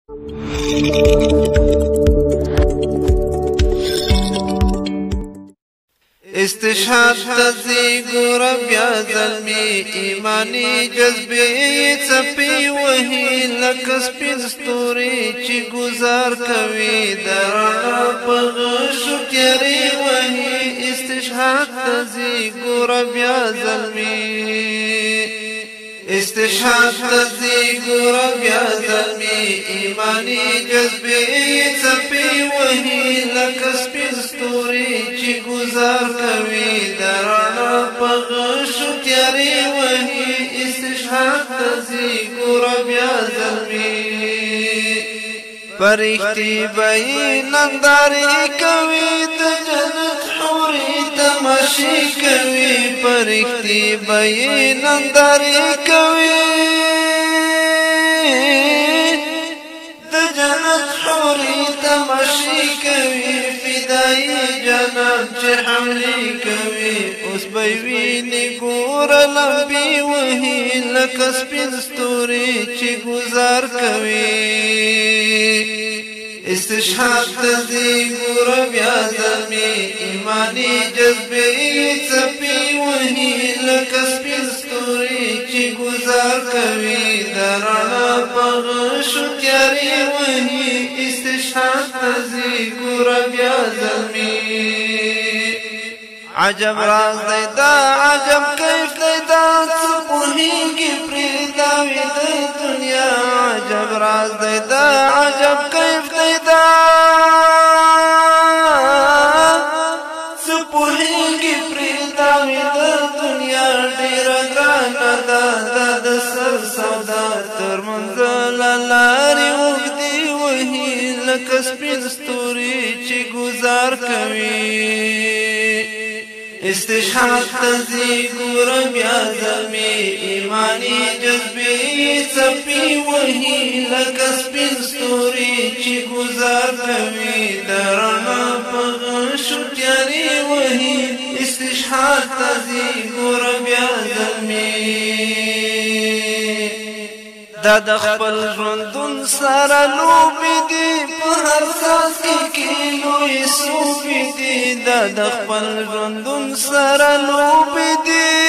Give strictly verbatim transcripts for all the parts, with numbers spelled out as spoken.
استشهاد تزي ګور بیا زلمی ایمانی جذبه څپی وهی لکه سپین ستوري چې گزار کوي درنا په غشو تیری وهی استشهاد تزي ګور بیا زلمی استشهاد تزي ګور بیا زلمی ایمانی جذبه څپی وهی لکه سپین ستوري چې گزار کوي درنا په غشو تیری وهی استشهاد تزي ګور بیا زلمی فرښتې به نندارې کوي د جنت حورې تماشې کوي فرښتې به نندارې کوي د جنت حورې تماشې کوي فدایي جنت چې حملې کوي اوس به ویني ګوره لمبې وهي لکه سپین ستوري چې گزار کوي استشهاد تزي ګور بیا زلمی ایمانی جذبه څپی وهي لکه سپین ستوري چې گزار کوي درنا په غشو تیاری وهي استشهاد تزي ګور بیا زلمی عجب راز دی دا عجب کیف دی دا څه پوهیږي پرې داوی د دنیا عجب راز دی دا عجب کیف دی دا څه پوهیږي پرې داوی د دنیا ډېره ګرانه ده د سر سودا تر منزله لارې اوږدې وهي لکه سپین ستوري چې گزار کوي استشهاد تزي ګور بیا زلمی ایمانی جذبه څپی وهي لکه سپین ستوري چې گزار کوي درنا په غشو تیاری وهي استشهاد تزي ګور بیا زلمی دا د خپل ژوندون سره لوبې دي په هر څاڅکي لوی سوبې دي دا د خپل ژوندون سره لوبې دي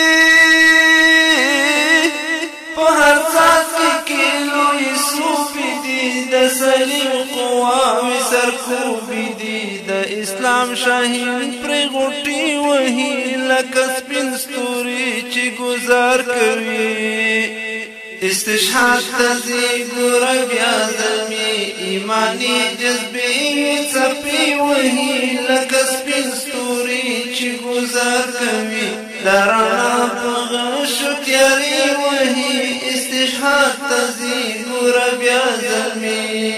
په هر څاڅکي لوی سوبې دي د سلیم قواوې سرکوبې دي د اسلام شاهین پرې غوټې وهي لکه سپین ستوري چې گزار کوي استشهاد تزي ګور بیا زلمی ایمانی جذبه څپی وهي لکه سپین ستوري چې گزار کوي درنا په غشو تیاری وهي استشهاد تزي ګور بیا زلمی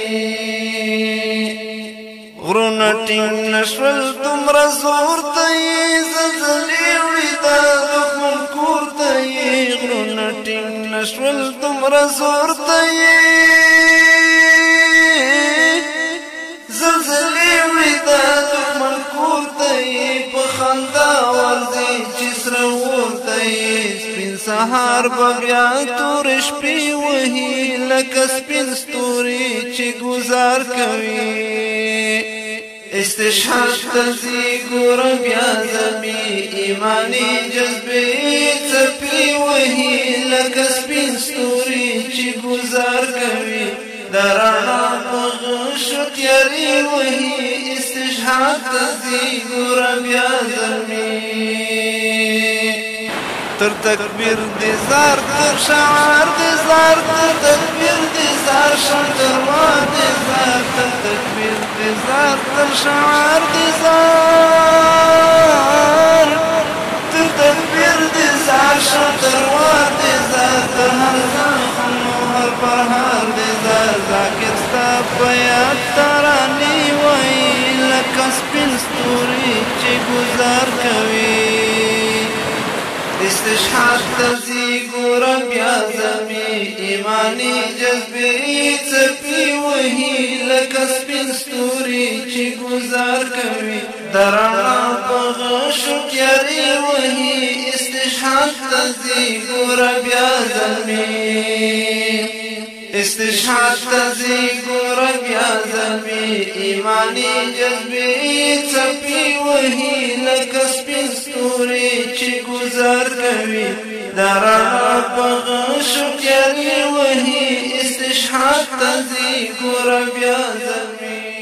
غرونه ټینګ نشول دومره زور ته یې زلزلې وړي دا دښمن کور ته یې غرونه ټینګ نشول دومره زور ته یې زلزلې وړي دا دښمن کور ته یې په خندا ورځي چې سره اور ته یې سپین سهار به بیا تورې شپې وهي لکه سپین ستوري چې گزار کوي استشهاد تزي ګور بیا زلمی ایمانی جذبه څپی وهي لکه سپین ستوري چې گزار کوي درنا په غشو تیاری وهي استشهاد تزي ګور بیا زلمی تر تکبیر دی زار تر شعار دی زار تر تکبیر دی زار شمتر وار دی زار تر تکبیر دی زار تر شعار دی زار تر تکبیر دی زار شمتر وار دی زار تر هر زخم و هر پرهار دی زار ذاکر ستا بیاد ترانی وی لکه سپین ستوري چې گزار کوي استشهاد تزي ګور بیا زلمی ایمانی جذبه څپی وهي لکه سپین ستوري چې گزار کوي درنا په غشو تیاری وهي استشهاد تزي ګور بیا زلمی استشهاد تزي ګور بیا زلمی ایمانی جذبی څپی وهی لکه سپین ستوري چې گذر کوي درا بغشو کېږي وهی استشهاد تزي ګور بیا زلمی